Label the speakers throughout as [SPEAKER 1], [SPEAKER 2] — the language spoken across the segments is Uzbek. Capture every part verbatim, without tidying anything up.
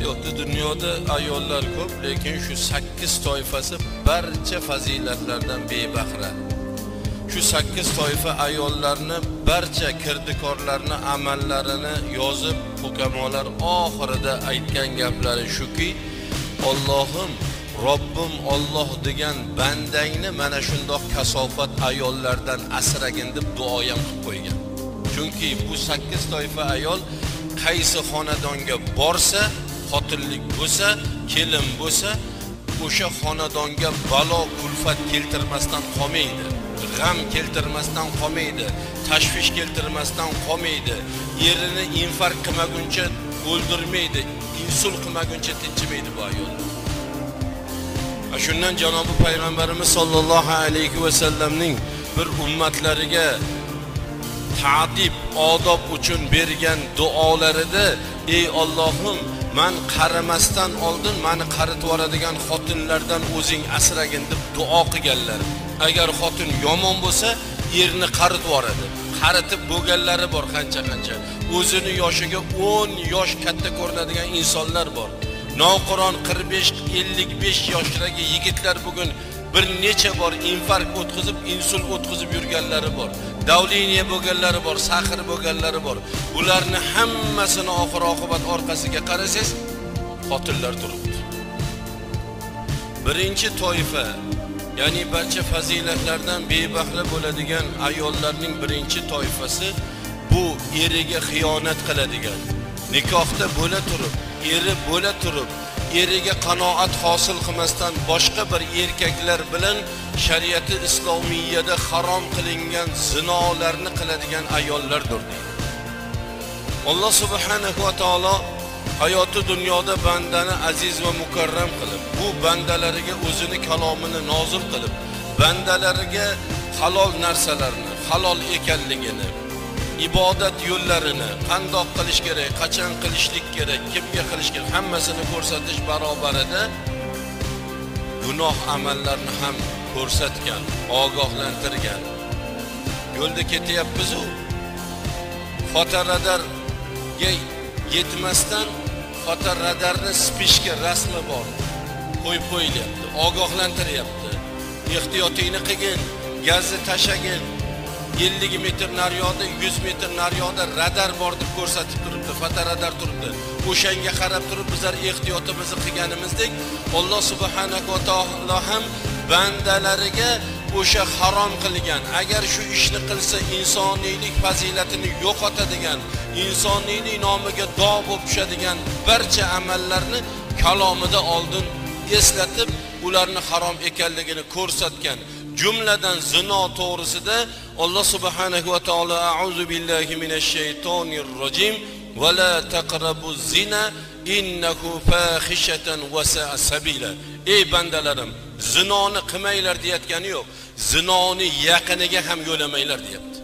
[SPEAKER 1] Hayotda dunyoda ayollar ko'p, lekin shu sakkiz toifasi barcha fazilatlardan bebahra. Shu sakkiz toifa ayollarni barcha kirdikorlarni, amallarini yozib, hukamolar oxirida aytgan gaplari shuki, Allohim, Robbim Alloh degan bandangni mana shundoq kasofat ayollardan asragin deb duo ham qilib qo'ygan. Chunki bu sakkiz toifa ayol qaysi xonadonga borsa, xotinlik bo'lsa, kelin bo'lsa, o'sha xonadonga balo, kulfat keltirmasdan qolmaydi, g'am keltirmasdan qolmaydi, tashvish keltirmasdan qolmaydi, erini infarkt qilmaguncha o'ldirmaydi, insult qilmaguncha tinchimaydi bu ayol. Shundan Janobi Payg'ambarimiz sollallohu alayhi va sallamning bir ummatlariga ta'dib, odob uchun bergan duolarida, ey Allohim, men qarimasdan oldin meni qaritib yuboradigan xotinlardan o'zing asragin deb duo qilganlar. Agar xotin yomon bo'lsa, erini qaritib yuboradi. Qaritib bo'lganlari bor qancha-qancha. O'zini yoshiga o'n yosh katta ko'rinadigan insonlar bor. Noqiron qirq besh ellik besh yoshdagi yigitlar bugun bir necha bor infarkt o'tkazib, insult o'tkazib yurganlari bor. Davliniya bo'lganlari bor, sahir bo'lganlari bor. Ularni hammasini oxir oqibat orqasiga qarasangiz, xotinlar turibdi. Birinchi toifa, ya'ni barcha fazilatlardan bebahra bo'ladigan ayollarning birinchi toifasi bu eriga xiyonat qiladigan. Nikohda bo'la turib, eri bo'la turib, eriga qanoat hosil qilmasdan boshqa bir erkaklar bilan shariati islomiyada harom qilingan zinolarni qiladigan ayollardir. Alloh subhanahu va taolo hayoti dunyoda bandani aziz va mukarram qilib, bu bandalariga o'zini kalomini nozil qilib, bandalariga halol narsalarni, halol ekanligini, ibodat yo'llarini, qandoq qilish kerak, qachon qilishlik kerak, kimga qilish kerak, hammasini ko'rsatish barobarida gunoh amallarni ham ko'rsatgan, ogohlantirgan. Yo'lda ketyapmiz-ku, fotoradarga yetmasdan fotoradarni spishga rasmi bor, qo'yib qo'yilyapti, ogohlantiryapti. Ehtiyotingni qilgin, gazni tashagin. ellik metr naryoqda, yuz metr naryoqda radar bor deb ko'rsatib turibdi, fotoradar turibdi. O'shanga qarab turib bizlar ehtiyotimizni qilganimizdek, Alloh subhanahu va taolo ham bandalariga o'sha harom qilgan, agar shu ishni qilsa insoniylik fazilatini yo'qotadigan, insoniylik nomiga dog' bo'lib tushadigan barcha amallarni kalomida oldin eslatib, ularni harom ekanligini ko'rsatgan. Jumladan zino to'g'risida Alloh subhanahu va taolo a'uzu billahi minash shaytonir rojim va la taqrabuz zina innahu fahishatan va sa'a sabila. Ey bandalarim, zinoni qilmanglar deyotgani yo'q, zinoni yaqiniga ham yo'lamanglar deyapti.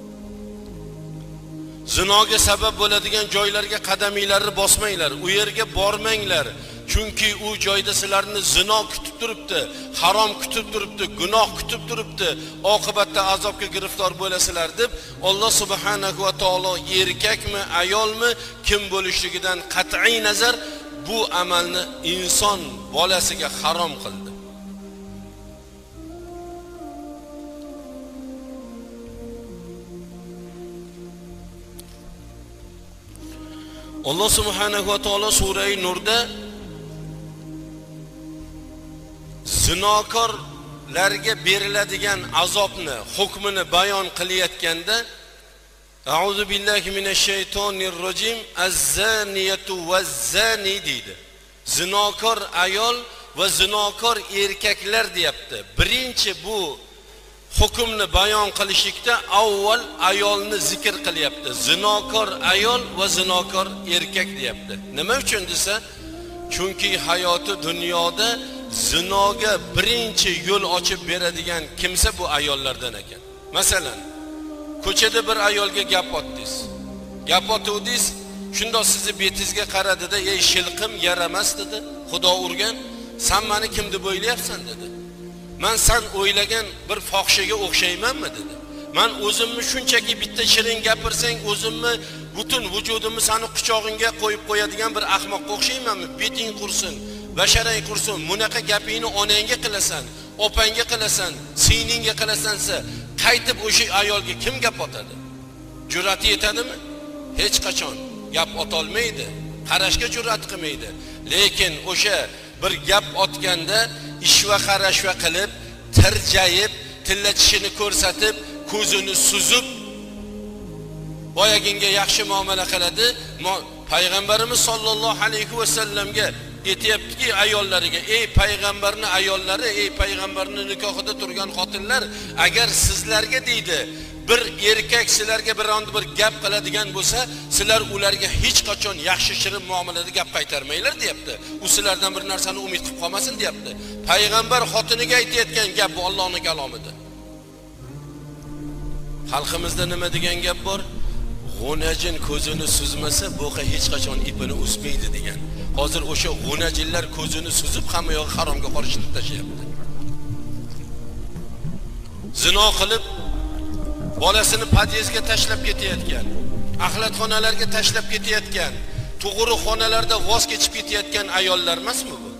[SPEAKER 1] Zinoga sabab bo'ladigan joylarga qadaminglarni bosmanglar, u yerga bormanglar. Chunki u joyda sizlarni zino kutib turibdi, harom kutib turibdi, gunoh kutib turibdi, oqibatda azobga giriftor bo'lasizlar deb Alloh subhanahu va taolo erkakmi, ayolmi, kim bo'lishligidan qat'iy nazar bu amalni inson bolasiga harom qildi. Alloh subhanahu va taolo sura-i Nurda zinokorlarga beriladigan azobni, hukmini bayon qilayotganda A'udhu billahi minash shaytonir rojim az-zaniyatu vaz-zani deydi. Zinokor ayol va zinokor erkaklar deyapti. Birinchi bu hukmni bayon qilishlikda avval ayolni zikr qilyapti. Zinokor ayol va zinokor erkak deyapti. Nima uchun desa, chunki hayoti dunyoda zinoga birinchi yo'l ochib beradigan kimsa bu ayollardan ekan. Masalan, ko'chada bir ayolga gap otdingiz. Gap otdingiz, shunda sizni betingizga qaradida, "Ey shilqim, yaramas" dedi. Xudo urgan, "Sen meni kim deb o'ylayapsan?" dedi. "Men sen o'ylagan bir fohishaga o'xshaymanmi?" dedi. "Men o'zimni shunchaki bitta shirin gapirsang, o'zimni butun vujudimni seni quchog'ingga qo'yib qo'yadigan bir ahmoqqa o'xshaymanmi? Beting qursin, basharang qursin, bunaqa gapingni onangga qilasan, opangga qilasan, singlingga qilasansa, qaytib o'sha ayolga kim gap otadi? Jur'ati yetadimi? Hech qachon gap otolmaydi, qarashga jur'at qilmaydi. Lekin o'sha bir gap otganda ishva qarashva qilib, tirjayib, tilla tishini ko'rsatib, ko'zini suzib boyaginga yaxshi muomala qiladi. Payg'ambarimiz sollallohu alayhi va sallamga aytayaptiki ayollariga, ey payg'ambarning ayollari, ey payg'ambarning nikohida turgan xotinlar, agar sizlarga deydi bir erkak sizlarga biron bir gap qiladigan bo'lsa, sizlar ularga hech qachon yaxshi shirin muomalada gap qaytarmanglar deyapti. U sizlardan bir narsani umid qilib qolmasin deyapti. Payg'ambar xotiniga aytayotgan gap bu Allohning kalomidir. Xalqimizda nima degan gap bor? G'unajin ko'zini suzmasa, boqa hech qachon ipini uzmaydi degan. Hozir o'sha g'unajinlar ko'zini suzib hamma yog'i haromga qorishtirib tashlayapti. Zino qilib bolasini podyezdga tashlab ketayotgan, axlatxonalarga tashlab ketayotgan, tug'uru xonalarda voz kechib ketayotgan ayollar emasmi bu?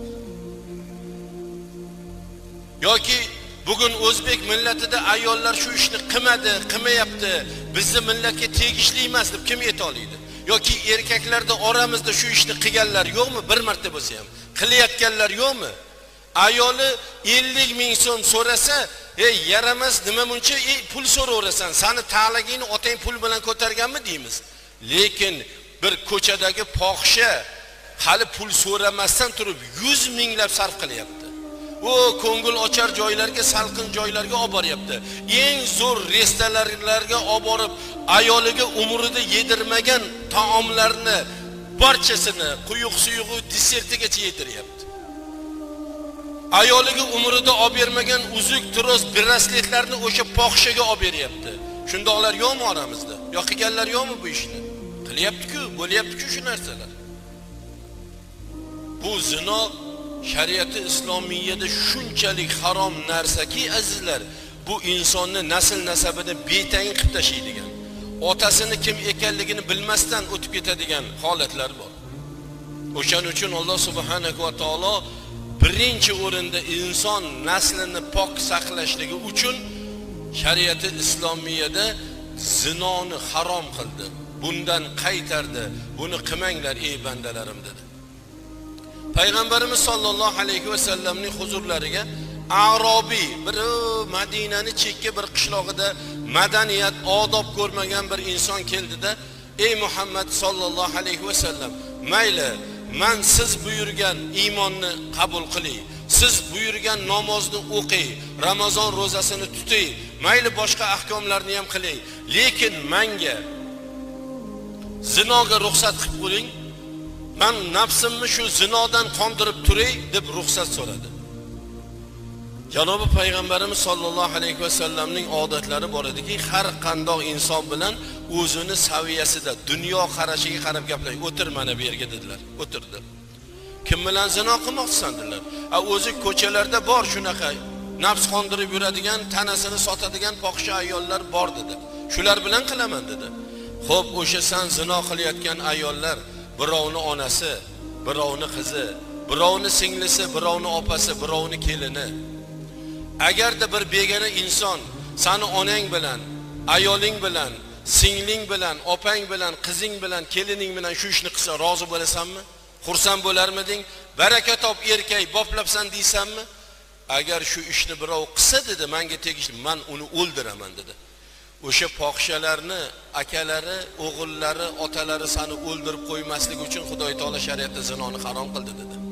[SPEAKER 1] Yoki bugun o'zbek millatida ayollar shu ishni qilmadi, qilmayapti, bizning millatga tegishli emas deb kim ayta oladi? Yoki erkaklarda oramizda shu ishni qilganlar yo'qmi? Bir marta bo'lsa ham qilayotganlar yo'qmi? Ayoli ellik ming so'm so'rasa, ey yaramas, nima buncha ey pul so'raverasan, seni ta'ligingni otang pul bilan ko'targanmi deymiz. Lekin bir ko'chadagi fohisha hali pul so'ramasdan turib yuz minglab sarf qilyapti. O ko'ngil ochar joylarga, salqin joylarga olib boryapti. Eng zo'r restoranlarga olib borib, ayoliga umrida yedirmagan taomlarni barchasini quyuq suyug'i desertigacha yediryapti. Ayoliga umrida olib bermagan uzuk, troz, brasletlarni o'sha fohishaga olib beryapti. Shundoqlar yo'qmi oramizda? Yo qilganlar yo'qmi bu ishni? Qilyapti-ku, bo'lyapti-ku shu narsalar. Bu zino shariati islomiyada shunchalik harom narsaki azizlar, bu insonni nasl nasabida betang qilib tashlaydigan, otasini kim ekanligini bilmasdan o'tib ketadigan holatlar bor. O'shaning uchun Alloh subhanahu va taolo birinchi o'rinda inson naslini pok saqlashligi uchun shariati islomiyada zinoni harom qildi. Bundan qaytardi. Buni qilmanglar ey bandalarim dedi. Payg'ambarimiz sollallohu alayhi va sallamning huzurlariga Arobiy bir Madinani chekka bir qishlog'ida madaniyat, odob ko'rmagan bir inson keldida, ey Muhammad sollallohu alayhi va sallam, mayli, men siz buyurgan iymonni qabul qiling, siz buyurgan namozni o'qiy, Ramazon ro'zasini tuting, mayli boshqa ahkomlarni ham qiling, lekin menga zinoga ruxsat qilib qo'ying. Men nafsimni shu zinodan qondirib turay deb ruxsat so'radi. Janobi payg'ambarimiz sollallohu alayhi va sallamning odatlari bor ediki, har qandoq inson bilan o'zini saviyasida, dunyo qarashiga qarab gaplang. O'tir mana bu yerga dedilar. O'tirdi. Kim bilan zino qilmoqchisan dedilar. A o'zi ko'chalarda bor shunaqa nafs qondirib yuradigan, tanasini sotadigan fohisha ayollar bor dedi. Shular bilan qilaman dedi. Xo'p, o'sha sen zino qilayotgan ayollar birovni onasi, birovni qizi, birovni singlisi, birovni opasi, birovni kelini. Agarda bir begona inson seni onang bilan, ayoling bilan, singling bilan, opang bilan, qizing bilan, kelining bilan shu ishni qilsa, rozi bo'lasanmi? Xursand bo'larmiding? Baraka top erkak boplabsan deysanmi? Agar shu ishni birov qilsa dedi, menga tegishli, men uni o'ldiraman dedi. O'sha fohishalarni akalari, o'g'illari, otalari seni o'ldirib qo'ymaslik uchun Xudoy taolo shariatda zinoni harom qildi dedi.